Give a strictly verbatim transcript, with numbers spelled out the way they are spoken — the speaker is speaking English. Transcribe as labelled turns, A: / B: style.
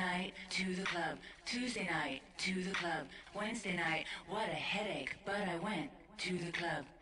A: night, to the club. Tuesday night, to the club. Wednesday night, what a headache, but I went to the club.